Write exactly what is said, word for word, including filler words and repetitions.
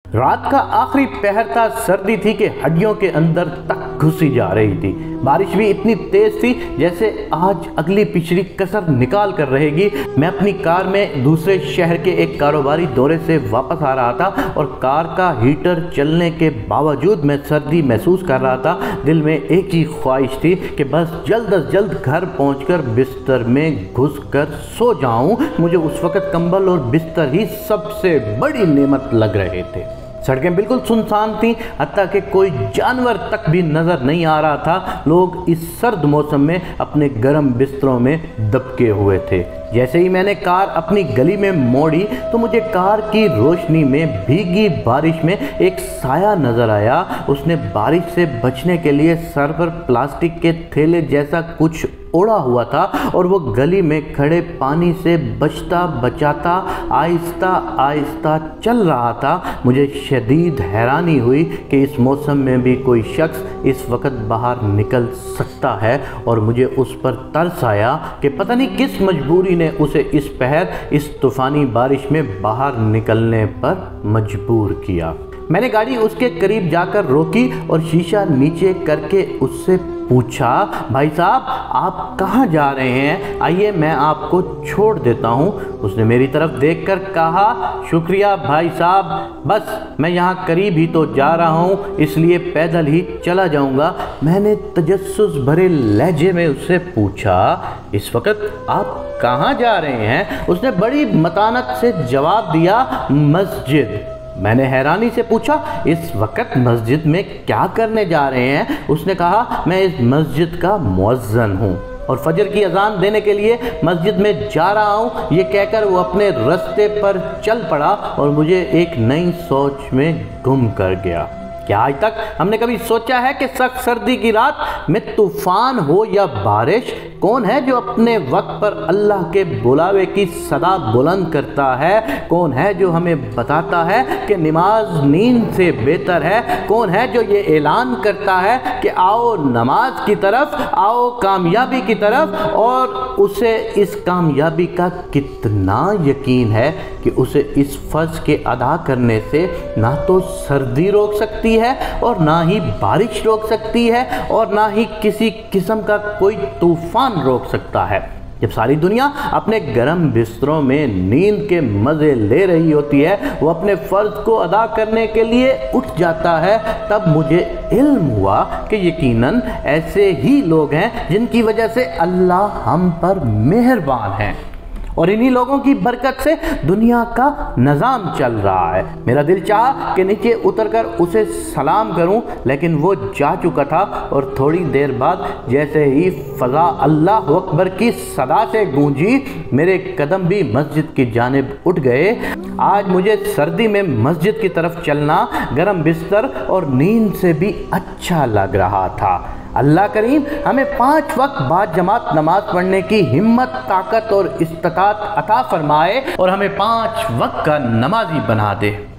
رات کا آخری پہر تھا، سردی تھی کہ ہڈیوں کے اندر تک گھسی جا رہی تھی۔ بارش بھی اتنی تیز تھی جیسے آج اگلی پچھلی کسر نکال کر رہے گی۔ میں اپنی کار میں دوسرے شہر کے ایک کاروباری دورے سے واپس آ رہا تھا اور کار کا ہیٹر چلنے کے باوجود میں سردی محسوس کر رہا تھا۔ دل میں ایک ہی خواہش تھی کہ بس جلد از جلد گھر پہنچ کر بستر میں گھس کر سو جاؤں۔ مجھے اس وقت کمبل اور بستر ہی سب سے بڑی نعمت لگ رہے تھے۔ سڑکیں بالکل سنسان تھیں، حتیٰ کہ کوئی جانور تک بھی نظر نہیں آ رہا تھا۔ لوگ اس سرد موسم میں اپنے گرم بستروں میں دبکے ہوئے تھے۔ جیسے ہی میں نے کار اپنی گلی میں موڑی تو مجھے کار کی روشنی میں بھیگی بارش میں ایک سایہ نظر آیا۔ اس نے بارش سے بچنے کے لیے سر پر پلاسٹک کے تھیلے جیسا کچھ اوڑا ہوا تھا اور وہ گلی میں کھڑے پانی سے بچتا بچاتا آہستہ آہستہ چل رہا تھا۔ مجھے شدید حیرانی ہوئی کہ اس موسم میں بھی کوئی شخص اس وقت باہر نکل سکتا ہے، اور مجھے اس پر ترس آیا کہ پتہ نہیں کس مجبوری نے اسے اس پہر اس طوفانی بارش میں باہر نکلنے پر مجبور کیا۔ میں نے گاڑی اس کے قریب جا کر روکی اور شیشہ نیچے کر کے اس سے پوچھا، بھائی صاحب آپ کہاں جا رہے ہیں؟ آئیے میں آپ کو چھوڑ دیتا ہوں۔ اس نے میری طرف دیکھ کر کہا، شکریہ بھائی صاحب، بس میں یہاں قریب ہی تو جا رہا ہوں، اس لیے پیدل ہی چلا جاؤں گا۔ میں نے تجسس بھرے لہجے میں اس سے پوچھا، اس وقت آپ کہاں جا رہے ہیں؟ اس نے بڑی متانت سے جواب دیا، مسجد۔ میں نے حیرانی سے پوچھا، اس وقت مسجد میں کیا کرنے جا رہے ہیں؟ اس نے کہا، میں اس مسجد کا مؤذن ہوں اور فجر کی اذان دینے کے لیے مسجد میں جا رہا ہوں۔ یہ کہہ کر وہ اپنے رستے پر چل پڑا اور مجھے ایک نئی سوچ میں گم کر گیا۔ کیا آج تک ہم نے کبھی سوچا ہے کہ سخت سردی کی رات میں طوفان ہو یا بارش، کون ہے جو اپنے وقت پر اللہ کے بلاوے کی صدا بلند کرتا ہے؟ کون ہے جو ہمیں بتاتا ہے کہ نماز نیند سے بہتر ہے؟ کون ہے جو یہ اعلان کرتا ہے کہ آؤ نماز کی طرف، آؤ کامیابی کی طرف؟ اور اسے اس کامیابی کا کتنا یقین ہے کہ اسے اس فرض کے ادا کرنے سے نہ تو سردی روک سکتی ہے اور نہ ہی بارش روک سکتی ہے اور نہ ہی کسی قسم کا کوئی طوفان روک سکتا ہے۔ جب ساری دنیا اپنے گرم بستروں میں نیند کے مزے لے رہی ہوتی ہے، وہ اپنے فرض کو ادا کرنے کے لیے اٹھ جاتا ہے، تب مجھے علم ہوا کہ یقیناً ایسے ہی لوگ ہیں جن کی وجہ سے اللہ ہم پر مہربان ہے، اور انہی لوگوں کی برکت سے دنیا کا نظام چل رہا ہے۔ میرا دل چاہا کہ نیچے اتر کر اسے سلام کروں، لیکن وہ جا چکا تھا، اور تھوڑی دیر بعد جیسے ہی فضا اللہ اکبر کی صدا سے گونجی، میرے قدم بھی مسجد کی جانب اٹھ گئے۔ آج مجھے سردی میں مسجد کی طرف چلنا گرم بستر اور نیند سے بھی اچھا لگ رہا تھا۔ اللہ کریم ہمیں پانچ وقت بعد جماعت نماز پڑھنے کی ہمت، طاقت اور استطاعت عطا فرمائے، اور ہمیں پانچ وقت کا نمازی بنا دے۔